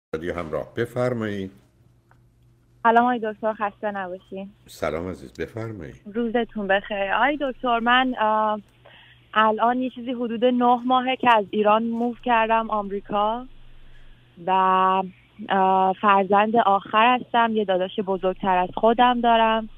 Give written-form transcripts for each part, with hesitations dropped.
رادیو همراه بفرمایید. سلام آقای دکتر، خسته نباشین. سلام عزیز، بفرمایید. روزتون بخیر. آقای دکتر، من الان یه چیزی حدود 9 ماهه که از ایران موو کردم آمریکا و فرزند آخر هستم. یه داداش بزرگتر از خودم دارم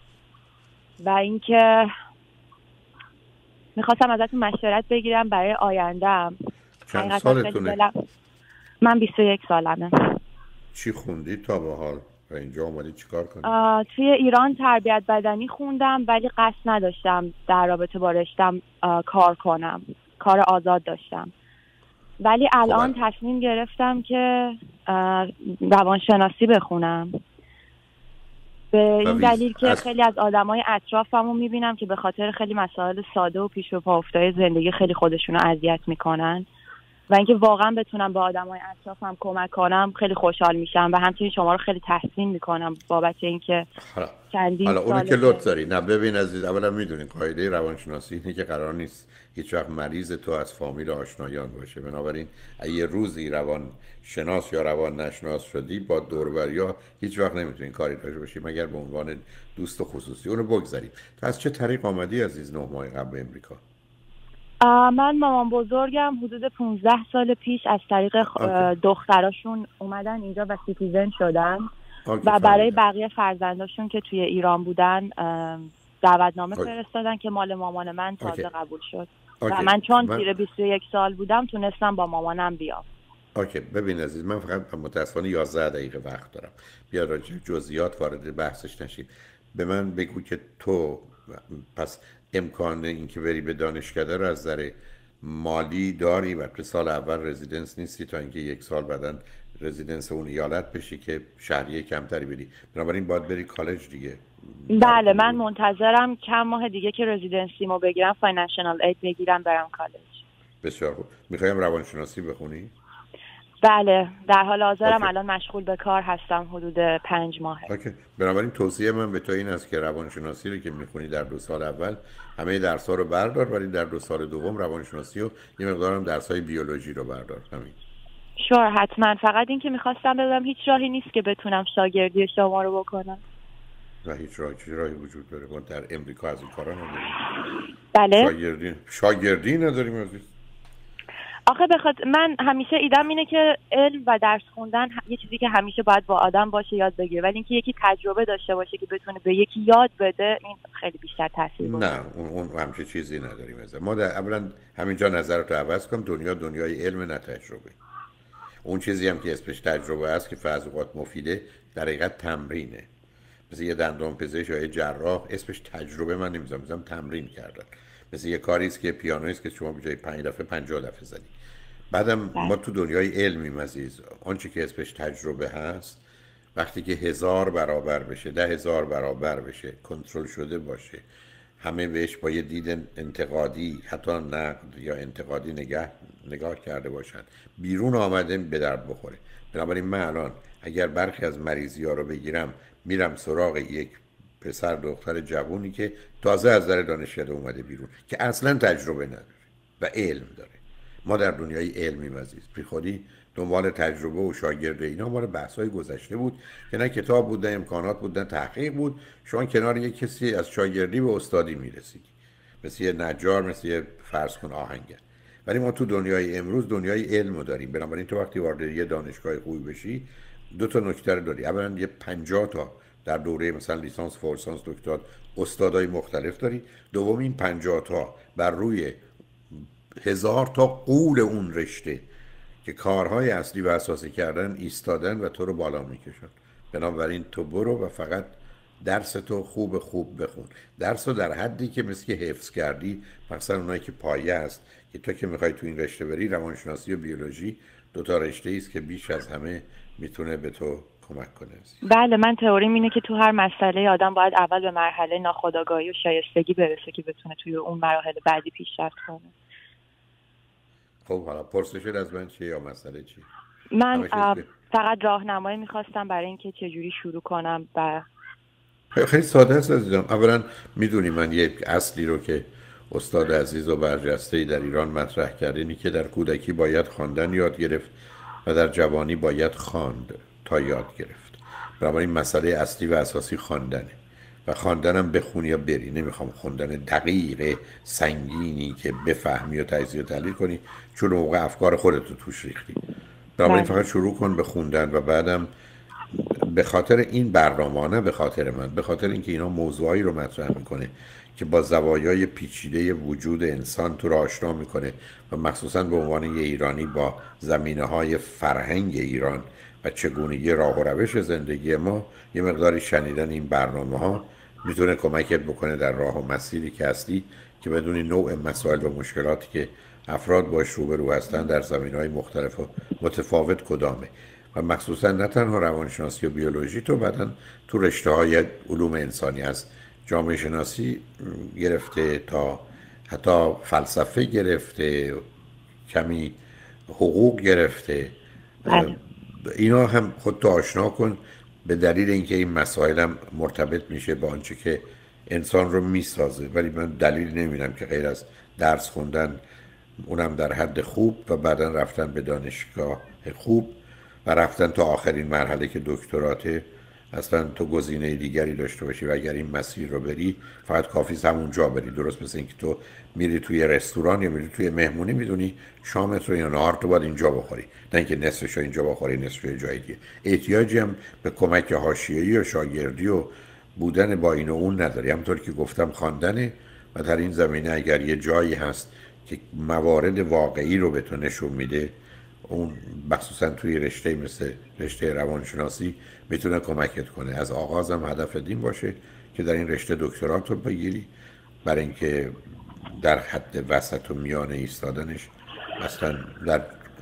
و اینکه میخواستم ازتون مشورت بگیرم برای آینده‌ام. چند سالتونه؟ من 21 سالمه. چی خوندی تا به حال و اینجا اومدی چیکار کنی؟ توی ایران تربیت بدنی خوندم ولی قصد نداشتم در رابطه با رشتم کار کنم. کار آزاد داشتم. ولی الان تصمیم گرفتم که روانشناسی بخونم. به این دلیل که خیلی از آدمای اطرافمو میبینم که به خاطر خیلی مسائل ساده و پیش و پا افتاده زندگی خیلی خودشونو اذیت میکنن و اینکه واقعا بتونم به آدمای اطرافم کمک کنم خیلی خوشحال میشم و همچنین شما رو خیلی تحسین میکنم بابت اینکه چندین حالا اونو ساله که لطف داری. نه ببین عزیز، اولا میدونین قاعده روانشناسی اینه که قرار نیست هیچ وقت مریض تو از فامیل آشنایان باشه. بنابراین اگه روزی روان شناس یا روان نشناس شدی با دوربریا هیچ وقت نمیتونین کاری داشته باشی مگر به عنوان دوست خصوصی. اونو بگذاریم. تو از چه طریق آمدی عزیز 9 ماه قبل امریکا؟ من مامان بزرگم حدود 15 سال پیش از طریق دختراشون اومدن اینجا و سیتیزن شدن و برای بقیه فرزنداشون که توی ایران بودن دعوتنامه فرستادن که مال مامان من تازه قبول شد و من چون زیر 21 سال بودم تونستم با مامانم بیام. اوکی ببین عزیز، من فقط متاسفانه 11 دقیقه وقت دارم. بیا راجع به جزئیات وارد بحثش نشیم. به من بگو که تو پس امکان اینکه بری به دانشکده رو از نظر مالی داری و تو سال اول رزیدنس نیستی تا اینکه 1 سال بعدن رزیدنس اون ایالت بشی که شهریه کمتری بدی، بنابراین باید بری کالج دیگه. بله من منتظرم چند ماه دیگه که رزیدنسیمو بگیرم فاینانشال اید بگیرم برم کالج. بسیار خوب. میخوایم روانشناسی بخونی؟ بله در حال حاضرم الان مشغول به کار هستم حدود 5 ماهه. اوکی. بنابراین توصیه من به تو این است که روانشناسی رو که میخونی در 2 سال اول همه درس‌ها رو بردار، ولی در 2 سال دوم روانشناسی و یه مقدارم درس‌های بیولوژی رو بردار. همین. شور حتما. فقط این که میخواستم بدونم هیچ راهی نیست که بتونم شاگردی شما رو بکنم؟ و هیچ راهی وجود داره؟ ما در امریکا از این کارا نداریم. بله. شاگردی نداریم عزیز. آخه من همیشه ایدم اینه که علم و درس خوندن یه چیزی که همیشه باید با آدم باشه یاد بگیره، ولی اینکه یکی تجربه داشته باشه که بتونه به یکی یاد بده این خیلی بیشتر تاثیر گذاره. نه اون همچین چیزی نداریم عزیز. ما در اولا همینجا نظرتو عوض کن. دنیای علم نه تجربه. اون چیزی هم که اسمش تجربه است که فرض اوقات مفیده در حقیقت تمرینه. مثل یه دندان پزشک یا یه جراح اسمش تجربه من نمیذارم، تمرین کردن. مثل یه کاری است که پیانویست که شما به جای 5 دفعه 50 دفعه زدی. بعدم ما تو دنیای علمیم عزیز. آنچه که اسمش تجربه هست وقتی که 1000 برابر بشه، 10,000 برابر بشه، کنترل شده باشه، همه بهش با یه دید انتقادی حتی نقد یا انتقادی نگاه کرده باشن، بیرون آمده به درد بخوره. بنابراین من الان اگر برخی از مریضی ها رو بگیرم میرم سراغ یک پسر دختر جوونی که تازه از در دانشکده اومده بیرون که اصلا تجربه نداره و علم داره. ما در دنیای علمی عزیز بی خودی دنبال تجربه و شاگرد اینا مال بحث‌های گذشته بود که نه کتاب بود، نه امکانات بود، نه تحقیق بود. شما کنار یک کسی از شاگردی به استادی میرسید، مثل یه نجار، مثل یه فرض کن آهنگر. ولی ما تو دنیای امروز دنیای علم رو داریم. بنابراین تو وقتی وارد یه دانشگاه خوبی بشی 2 تا نکته رو داری. اولا یه 50 تا در دوره مثلا لیسانس، فوق لیسانس، دکترا استادای مختلف داری. دوم این 50 تا بر روی 1000 تا قول اون رشته که کارهای اصلی و اساسی کردن ایستادن و تو رو بالا میکشن. بنابراین تو برو و فقط درس تو خوب بخون. درس رو در حدی که مثل که حفظ کردی، مثلا اونایی که پایه است که تو که میخوای تو این رشته بری، روانشناسی و بیولوژی 2 تا رشته است که بیش از همه میتونه به تو کمک کنه. بله من تئوریم اینه که تو هر مسئله آدم باید اول به مرحله ناخودآگاهی و شایستگی برسه که بتونه توی اون مراحل بعدی پیشرفت کنه. خب حالا پرسشت از من چیه یا مسئله چی؟ من فقط راهنمایی میخواستم برای اینکه چجوری شروع کنم. و خیلی ساده است عزیزم. اولا میدونی من یک اصلی رو که استاد عزیز و برجسته‌ای در ایران مطرح کرده اینی که در کودکی باید خواندن یاد گرفت و در جوانی باید خواند تا یاد گرفت. بنابراین مسئله اصلی و اساسی خواندنه و خواندنم بخونی یا بری. نمیخوام خوندن دقیق سنگینی که بفهمی و تجزیه و تحلیل کنی، چون موقع افکار خودت رو توش ریختی. بنابراین فقط شروع کن به خوندن و بعدم به خاطر این برنامه، نه به خاطر من، به خاطر اینکه اینا موضوعی رو مطرح میکنه که با زوایای پیچیده وجود انسان تو رو آشنا میکنه و مخصوصا به عنوان یه ایرانی با زمینه‌های فرهنگ ایران و چگونگی راه و روش زندگی ما، یه مقداری شنیدن این برنامه‌ها میتونه کمکت بکنه در راه و مسیری که هستی که بدون نوع مسائل و مشکلاتی که افراد باش روبرو هستن در زمینه‌های مختلف و متفاوت کدامه. و مخصوصا نه تنها روانشناسی و بیولوژی، تو بعدن تو رشته‌های علوم انسانی هست، جامعه شناسی گرفته تا حتی فلسفه گرفته، کمی حقوق گرفته. اینا هم خودتو آشنا کن، به دلیل اینکه این مسائل هم مرتبط میشه با آنچه که انسان رو میسازه. ولی من دلیل نمیبینم که غیر از درس خوندن، اونم در حد خوب، و بعدا رفتن به دانشگاه خوب و رفتن تا آخرین مرحله که دکتراته، اصلا تو گزینه دیگری داشته باشی و اگر این مسیر رو بری فقط کافی همونجا بری. درست مثل اینکه تو میری توی رستوران یا میری توی مهمونی، میدونی شامت رو یا نهار تو باید اینجا بخوری، نه اینکه نصفش رو اینجا بخوری نصفش رو جای دیگه. احتیاجی هم به کمک حاشیه‌ای و شاگردی و بودن با این و اون نداری. همونطور که گفتم خواندنه و در این زمینه اگر یه جایی هست که موارد واقعی رو به تو نشون میده، اون مخصوصا توی رشته مثل رشته روانشناسی میتونه کمکت کنه. از آغازم هدف دین باشه که در این رشته دکترات رو بگیری، برای اینکه در حد وسط و میانه ایستادنش اصلا در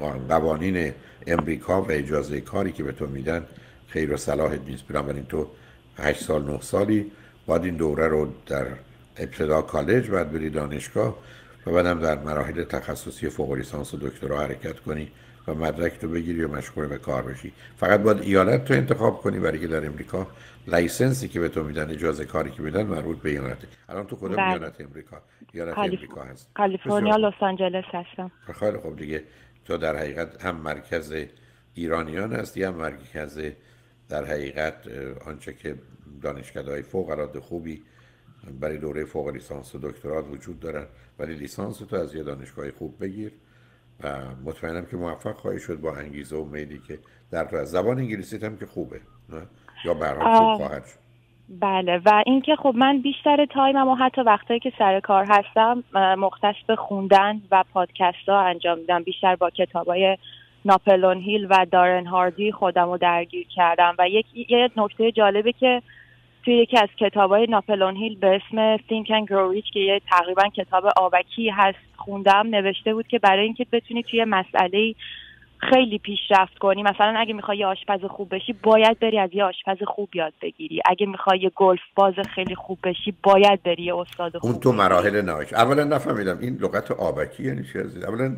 قوانین امریکا و اجازه کاری که به تو میدن خیر و صلاح نیست. بنابراین تو 8 سال 9 سالی باید این دوره رو در ابتدا کالج، بعد بری دانشگاه و بعدم در مراحل تخصصی فوق لیسانس و دکترا حرکت کنی و مدرک تو بگیری و مشغول به کار بشی. فقط باید ایالت تو انتخاب کنی، برای که در امریکا لایسنسی که به تو میدن، اجازه کاری که میدن، مربوط به ایالته. الان تو کدوم ایالت امریکا؟ ایالت امریکا هست؟ کالیفرنیا، لس آنجلس هستم. خیلی خوب دیگه، تو در حقیقت هم مرکز ایرانیان هستی، هم مرکز در حقیقت آنچه که دانشگاه‌های فوق العاده خوبی برای دوره فوق لیسانس و دکترات وجود دارن. ولی لیسانس تو از یه دانشگاه خوب بگیر و مطمئنم که موفق خواهی شد با انگیزه و میلی که در تو. از زبان انگلیسیت هم که خوبه، نه؟ یا به هر حال خوب خواهد شد. بله، و اینکه خب من بیشتر تایمم و حتی وقتایی که سر کار هستم مختص به خوندن و پادکست ها انجام میدم. بیشتر با کتابای ناپلئون هیل و دارن هاردی خودم رو درگیر کردم. و یه نکته جالبه که توی یکی از کتابای ناپلئون هیل به اسم Think and Grow Rich که یه تقریبا کتاب آبکی هست خوندم، نوشته بود که برای اینکه بتونی توی مسئله خیلی پیشرفت کنی، مثلا اگه میخوای یه آشپز خوب بشی باید بری از یه آشپز خوب یاد بگیری. اگه میخوای یه گلف باز خیلی خوب بشی باید بری یه استاد خوب. اون تو مراحل نهاییش. اولا نفهمیدم این لغت آبکی یعنی چی عزیز. اولا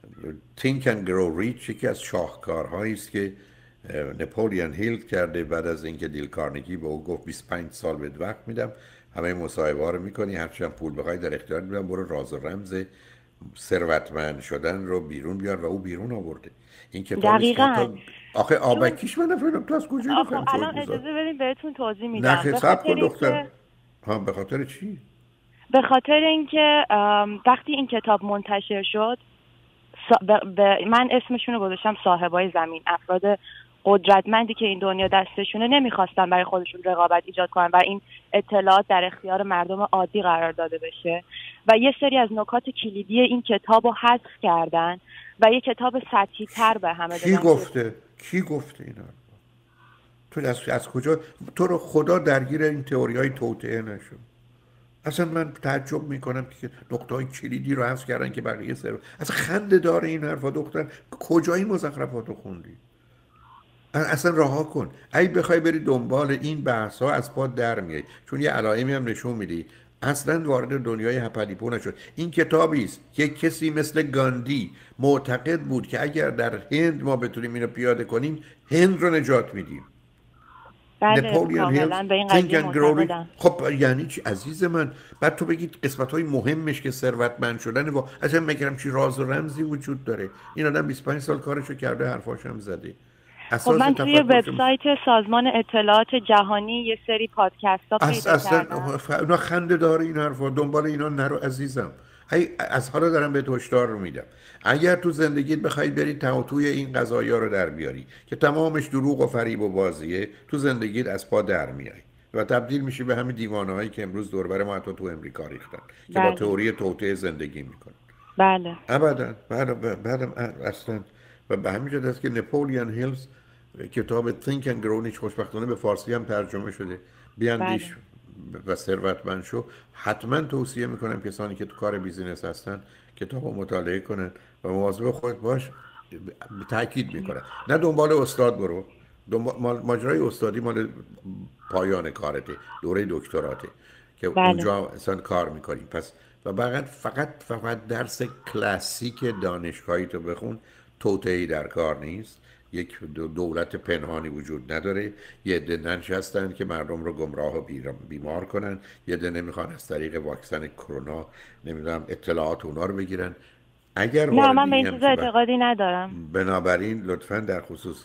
Think and Grow Rich یکی از شاهکارهایی است که نپولیون هیل کرده بعد از اینکه دیل کارنگی به او گفت 25 سال بهت وقت میدم، همه مصاحبه‌ها رو میکنی، هرچی هم پول بخوای در اختیار میدم، برو راز و رمز ثروتمند شدن رو بیرون بیار. و او بیرون آورده. این کتاب دقیقاً. آخه آبکیش من نفهمیدم تو از کجا می‌فهمی. الان اجازه بدین بهتون توضیح میدم. نه صبر کن دختر. ها به خاطر چی؟ به خاطر اینکه وقتی این کتاب منتشر شد من اسمشون رو گذاشتم صاحبای زمین، افراد قدرتمندی که این دنیا دستشونه نمیخواستن برای خودشون رقابت ایجاد کنن و این اطلاعات در اختیار مردم عادی قرار داده بشه و یه سری از نکات کلیدی این کتاب رو حذف کردن و یه کتاب سطحی تر به همه دادن. کی گفته اینا؟ تو از کجا؟ تو رو خدا درگیر این تئوری‌های توطئه نشو. اصلا من تعجب میکنم که نقطه‌های کلیدی رو حذف کردن که بقیه اصلا خنده داره این حرفا. دختر کجای مزخرفاتو خوندی؟ اصلا رها کن. اگه بخوای بری دنبال این بحث‌ها از پا در میای، چون یه علائمی هم نشون میدی اصلا وارد دنیای هپلیپو نشد. این کتابی است که کسی مثل گاندی معتقد بود که اگر در هند ما بتونیم اینو پیاده کنیم هند رو نجات میدیم. بله نپولیون کاملا هیلز به این Think قضیه and Grow Rich. معتقدم. خب یعنی چی عزیز من؟ بعد تو بگید قسمت‌های مهمش که ثروتمند شدن و اصلا میگم چی راز و رمزی وجود داره. این آدم 25 سال کارشو کرده، حرفاش هم زده. خب من توی وبسایت سازمان اطلاعات جهانی یه سری پادکست‌ها پیدا کردم. اونا خنده داره این حرفا، دنبال اینا نرو عزیزم. از حالا دارم بهت هشدار رو میدم. اگر تو زندگیت بخوای بری توی این قضایا رو در بیاری که تمامش دروغ و فریب و بازیه، تو زندگیت از پا در میای و تبدیل میشی به همین دیوانه‌هایی که امروز دور بر ما حتی تو امریکا ریختن که با تئوری توطئه زندگی میکنن. بله ابدا. بعدم اصلا و به همین جهت است که نپولیون هیلز کتاب Think and Grow Rich خوشبختانه به فارسی هم ترجمه شده. بیاندیش و ثروتمند شو. حتما توصیه میکنم کسانی که تو کار بیزینس هستن کتاب رو مطالعه کنن و مواظب خودت باش. تاکید میکنم نه دنبال استاد برو، ماجرای استادی مال پایان کارته، دوره دکتراته که اونجا اصلا کار میکنی. پس و فقط درس کلاسیک دانشگاهی تو بخون. توطئه‌ای در کار نیست. یک دولت پنهانی وجود نداره. یه عده نشستن که مردم رو گمراه و بیمار کنن. یه عده نمیخوان از طریق واکسن کرونا نمیدونم اطلاعات اونا رو بگیرن. اگر نه من به این چیز اعتقادی ندارم. بنابراین لطفاً در خصوص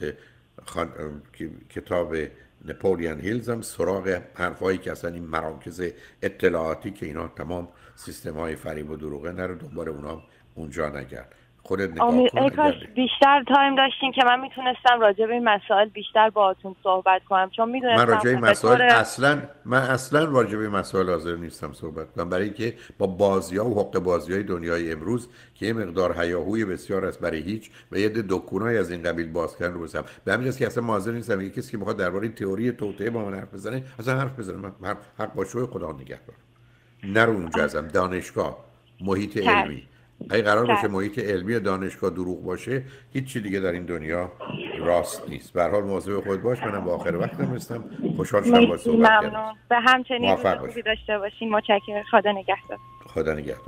کتاب نپولیون هیلز هم سراغ حرفایی که اصلا این مراکز اطلاعاتی که اینا تمام سیستم‌های فریب و دروغه نرو دنبال اونا اونجا نگرد. خودت نگاه کن. کاش بیشتر تایم داشتین که من میتونستم راجع به این مسائل بیشتر باهاتون صحبت کنم، چون میدونستم من راجع به مسائل اصلا راجع به مسائل حاضر نیستم صحبت کنم، برای اینکه با بازی‌ها و حق بازی‌های دنیای امروز که یه مقدار هیاهوی بسیار است برای هیچ و یه دکونای از این قبیل باز کردن رو بسام. به همین جاست که اصلا حاضر نیستم یکی کسی که بخواد درباره تئوری توطئه با من حرف بزنه اصلا حرف بزنه. من حق با شوی خدا نگهدار. نرو اونجا ازم دانشگاه محیط علمی. اگه قرار باشه محیط علمی دانشگاه دروغ باشه هیچ چی دیگه در این دنیا راست نیست. به هر حال مواظب خود باش. منم با آخر وقتم هستم. خوشحال شدم با صحبت کردم. ممنون. به همچنین روز خوبی داشته باشین. متشکرم. خدا نگهدار. خدا نگهدار.